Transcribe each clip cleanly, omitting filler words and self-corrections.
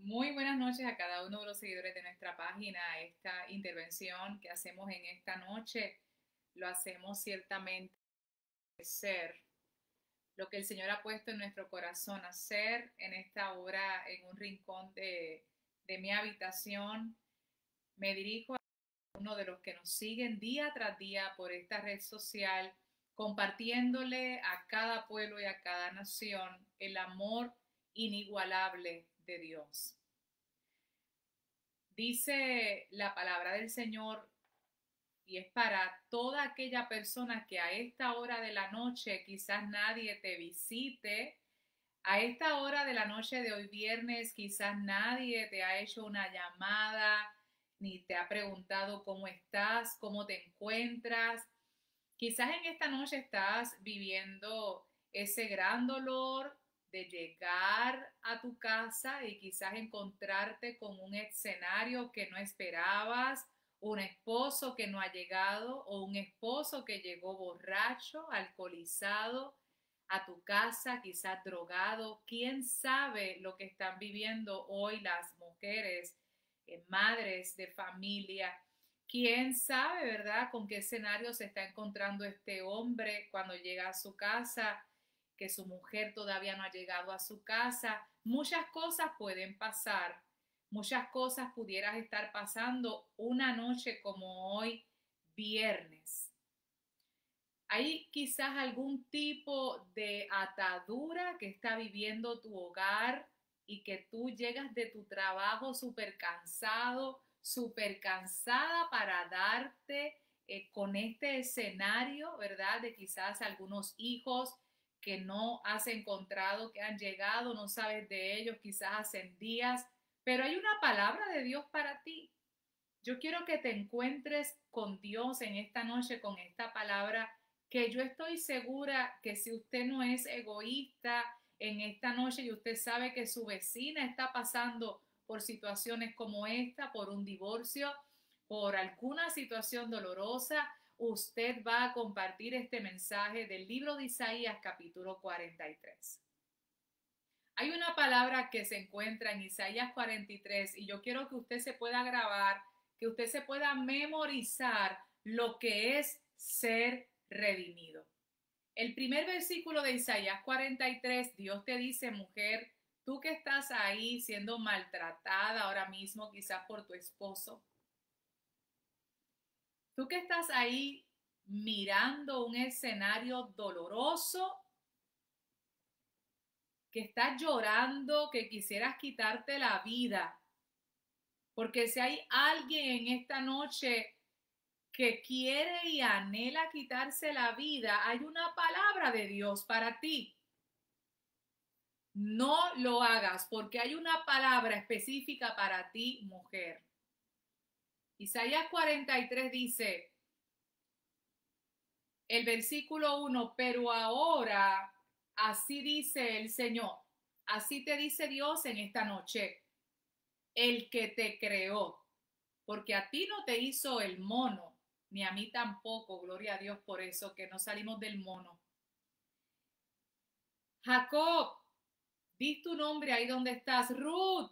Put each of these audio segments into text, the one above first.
Muy buenas noches a cada uno de los seguidores de nuestra página. Esta intervención que hacemos en esta noche lo hacemos ciertamente ser lo que el Señor ha puesto en nuestro corazón hacer en esta hora en un rincón de mi habitación. Me dirijo a uno de los que nos siguen día tras día por esta red social, compartiéndole a cada pueblo y a cada nación el amor inigualable de Dios. Dice la palabra del Señor, y es para toda aquella persona que a esta hora de la noche quizás nadie te visite, a esta hora de la noche de hoy viernes quizás nadie te ha hecho una llamada, ni te ha preguntado cómo estás, cómo te encuentras. Quizás en esta noche estás viviendo ese gran dolor de llegar a tu casa y quizás encontrarte con un escenario que no esperabas, un esposo que no ha llegado o un esposo que llegó borracho, alcoholizado a tu casa, quizás drogado. ¿Quién sabe lo que están viviendo hoy las mujeres, madres de familia? ¿Quién sabe, verdad, con qué escenario se está encontrando este hombre cuando llega a su casa, que su mujer todavía no ha llegado a su casa? Muchas cosas pueden pasar, muchas cosas pudieras estar pasando una noche como hoy, viernes. ¿Hay quizás algún tipo de atadura que está viviendo tu hogar y que tú llegas de tu trabajo súper cansado, súper cansada para darte con este escenario, ¿verdad? De quizás algunos hijos que no has encontrado, que han llegado, no sabes de ellos, quizás hacen días, pero hay una palabra de Dios para ti. Yo quiero que te encuentres con Dios en esta noche, con esta palabra, que yo estoy segura que si usted no es egoísta en esta noche y usted sabe que su vecina está pasando por situaciones como esta, por un divorcio, por alguna situación dolorosa, usted va a compartir este mensaje del libro de Isaías capítulo 43. Hay una palabra que se encuentra en Isaías 43 y yo quiero que usted se pueda grabar, que usted se pueda memorizar lo que es ser redimido. El primer versículo de Isaías 43, Dios te dice, mujer, tú que estás ahí siendo maltratada ahora mismo quizás por tu esposo, tú que estás ahí mirando un escenario doloroso, que estás llorando, que quisieras quitarte la vida, porque si hay alguien en esta noche que quiere y anhela quitarse la vida, hay una palabra de Dios para ti. No lo hagas porque hay una palabra específica para ti, mujer. Isaías 43 dice, el versículo 1, pero ahora así dice el Señor, así te dice Dios en esta noche, el que te creó, porque a ti no te hizo el mono, ni a mí tampoco, gloria a Dios por eso, que no salimos del mono. Jacob, di tu nombre ahí donde estás. Ruth,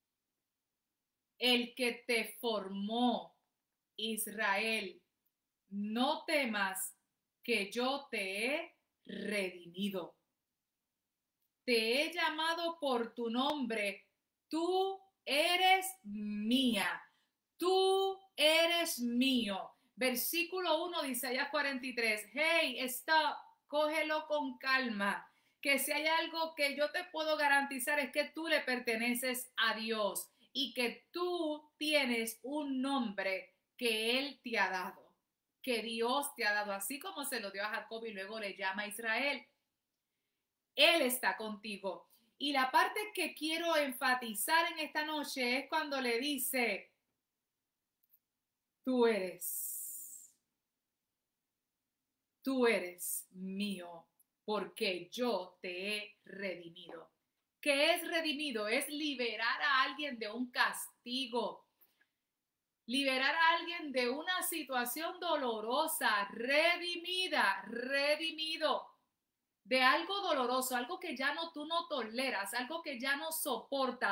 el que te formó. Israel, no temas que yo te he redimido. Te he llamado por tu nombre. Tú eres mía. Tú eres mío. Versículo 1 de Isaías 43. Hey, stop, cógelo con calma. Que si hay algo que yo te puedo garantizar es que tú le perteneces a Dios y que tú tienes un nombre que Él te ha dado, que Dios te ha dado, así como se lo dio a Jacob y luego le llama a Israel. Él está contigo. Y la parte que quiero enfatizar en esta noche es cuando le dice, tú eres mío, porque yo te he redimido. ¿Qué es redimido? Es liberar a alguien de un castigo, liberar a alguien de una situación dolorosa, redimida, redimido, de algo doloroso, algo que ya no tú no toleras, algo que ya no soportas.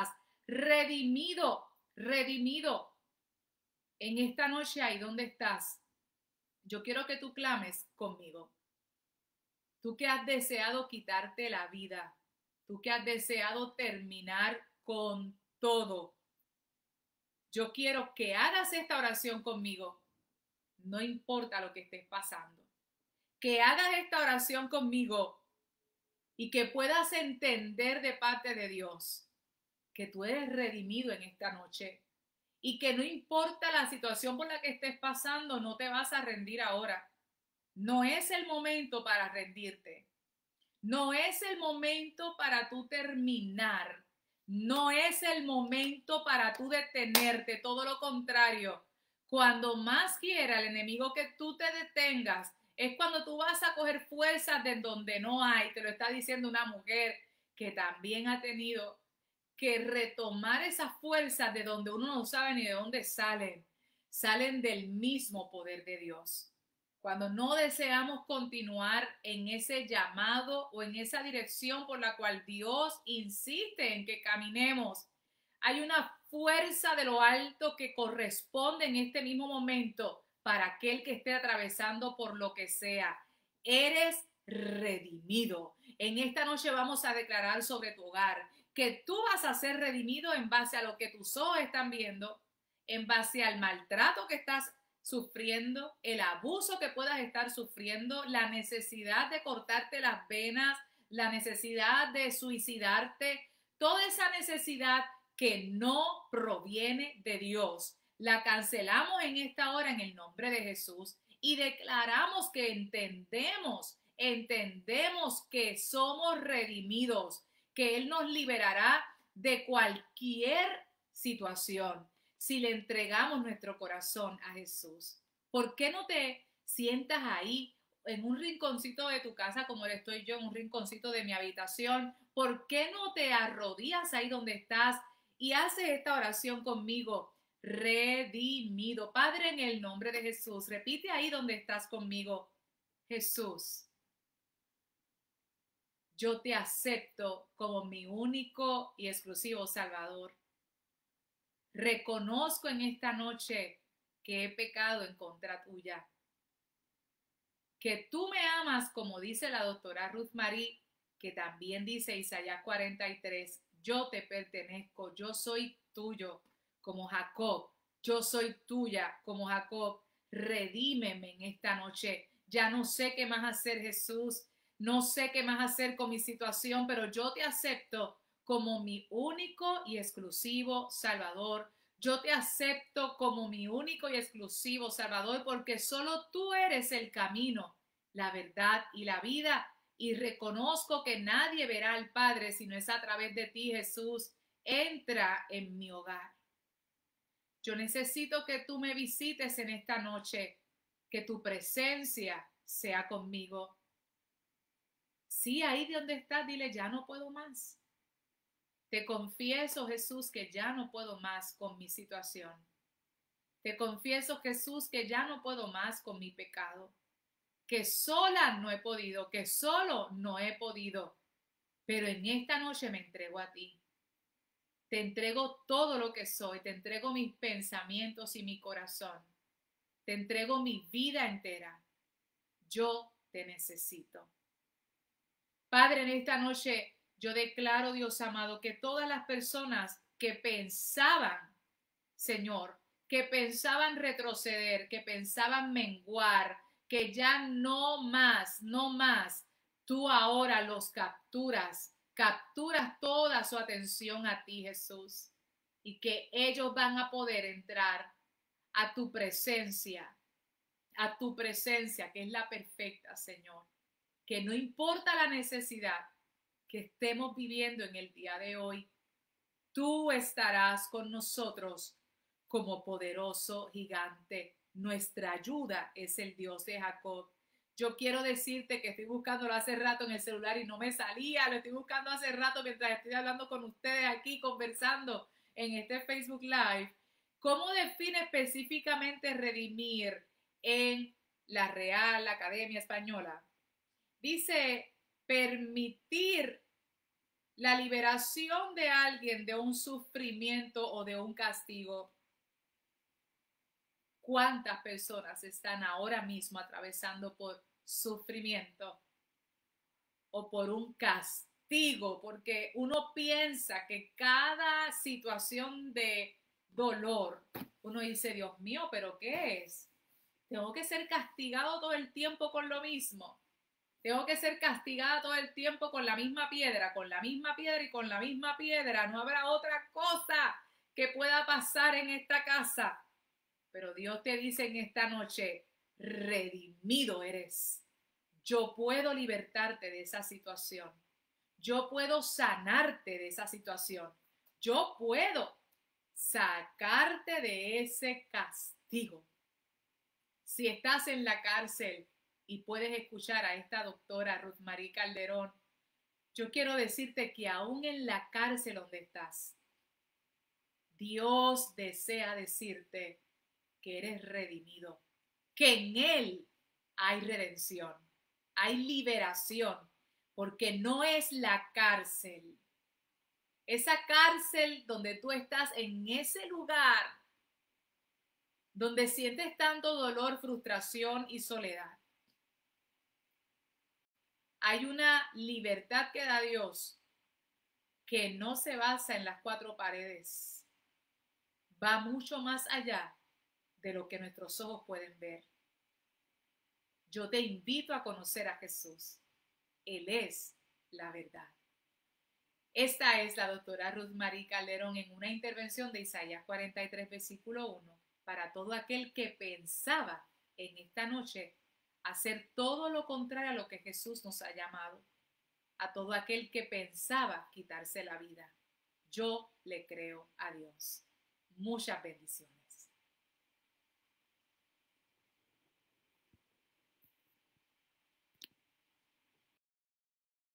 redimido, redimido. En esta noche ahí donde estás, yo quiero que tú clames conmigo. Tú que has deseado quitarte la vida, tú que has deseado terminar con todo, yo quiero que hagas esta oración conmigo, no importa lo que estés pasando. Que hagas esta oración conmigo y que puedas entender de parte de Dios que tú eres redimido en esta noche y que no importa la situación por la que estés pasando, no te vas a rendir ahora. No es el momento para rendirte. No es el momento para tú terminar. No es el momento para tú detenerte. Todo lo contrario. Cuando más quiera el enemigo que tú te detengas, es cuando tú vas a coger fuerzas de donde no hay. Te lo está diciendo una mujer que también ha tenido que retomar esas fuerzas de donde uno no sabe ni de dónde salen. Salen del mismo poder de Dios. Cuando no deseamos continuar en ese llamado o en esa dirección por la cual Dios insiste en que caminemos, hay una fuerza de lo alto que corresponde en este mismo momento para aquel que esté atravesando por lo que sea. Eres redimido. En esta noche vamos a declarar sobre tu hogar que tú vas a ser redimido en base a lo que tus ojos están viendo, en base al maltrato que estás sufriendo, el abuso que puedas estar sufriendo, la necesidad de cortarte las venas, la necesidad de suicidarte, toda esa necesidad que no proviene de Dios. La cancelamos en esta hora en el nombre de Jesús y declaramos que entendemos que somos redimidos, que Él nos liberará de cualquier situación si le entregamos nuestro corazón a Jesús. ¿Por qué no te sientas ahí en un rinconcito de tu casa como lo estoy yo, en un rinconcito de mi habitación? ¿Por qué no te arrodillas ahí donde estás y haces esta oración conmigo? Redimido. Padre, en el nombre de Jesús, repite ahí donde estás conmigo. Jesús, yo te acepto como mi único y exclusivo Salvador. Reconozco en esta noche que he pecado en contra tuya. Que tú me amas, como dice la doctora Ruth Marie, que también dice Isaías 43, yo te pertenezco, yo soy tuyo, como Jacob, yo soy tuya, como Jacob. Redímeme en esta noche. Ya no sé qué más hacer, Jesús. No sé qué más hacer con mi situación, pero yo te acepto como mi único y exclusivo Salvador. Yo te acepto como mi único y exclusivo Salvador porque solo tú eres el camino, la verdad y la vida. Y reconozco que nadie verá al Padre si no es a través de ti, Jesús. Entra en mi hogar. Yo necesito que tú me visites en esta noche, que tu presencia sea conmigo. Sí, ahí de donde estás, dile, ya no puedo más. Te confieso, Jesús, que ya no puedo más con mi situación. Te confieso, Jesús, que ya no puedo más con mi pecado. Que sola no he podido, que solo no he podido. Pero en esta noche me entrego a ti. Te entrego todo lo que soy. Te entrego mis pensamientos y mi corazón. Te entrego mi vida entera. Yo te necesito. Padre, en esta noche yo declaro, Dios amado, que todas las personas que pensaban, Señor, que pensaban retroceder, que pensaban menguar, que ya no más, no más, tú ahora los capturas, capturas toda su atención a ti, Jesús, y que ellos van a poder entrar a tu presencia, que es la perfecta, Señor. Que no importa la necesidad que estemos viviendo en el día de hoy, tú estarás con nosotros como poderoso gigante. Nuestra ayuda es el Dios de Jacob. Yo quiero decirte que estoy buscándolo hace rato en el celular y no me salía. Lo estoy buscando hace rato mientras estoy hablando con ustedes aquí, conversando en este Facebook Live. ¿Cómo define específicamente redimir en la Real Academia Española? Dice permitir La liberación de alguien de un sufrimiento o de un castigo. ¿Cuántas personas están ahora mismo atravesando por sufrimiento o por un castigo? Porque uno piensa que cada situación de dolor, uno dice, Dios mío, ¿pero qué es? ¿Tengo que ser castigado todo el tiempo con lo mismo? ¿Tengo que ser castigada todo el tiempo con la misma piedra, con la misma piedra y con la misma piedra? ¿No habrá otra cosa que pueda pasar en esta casa? Pero Dios te dice en esta noche, redimido eres. Yo puedo libertarte de esa situación. Yo puedo sanarte de esa situación. Yo puedo sacarte de ese castigo. Si estás en la cárcel y puedes escuchar a esta doctora Ruth Marie Calderón, yo quiero decirte que aún en la cárcel donde estás, Dios desea decirte que eres redimido, que en Él hay redención, hay liberación, porque no es la cárcel. Esa cárcel donde tú estás en ese lugar donde sientes tanto dolor, frustración y soledad. Hay una libertad que da Dios que no se basa en las cuatro paredes. Va mucho más allá de lo que nuestros ojos pueden ver. Yo te invito a conocer a Jesús. Él es la verdad. Esta es la doctora Ruth Marie Calderón en una intervención de Isaías 43, versículo 1, para todo aquel que pensaba en esta noche hacer todo lo contrario a lo que Jesús nos ha llamado, a todo aquel que pensaba quitarse la vida. Yo le creo a Dios. Muchas bendiciones.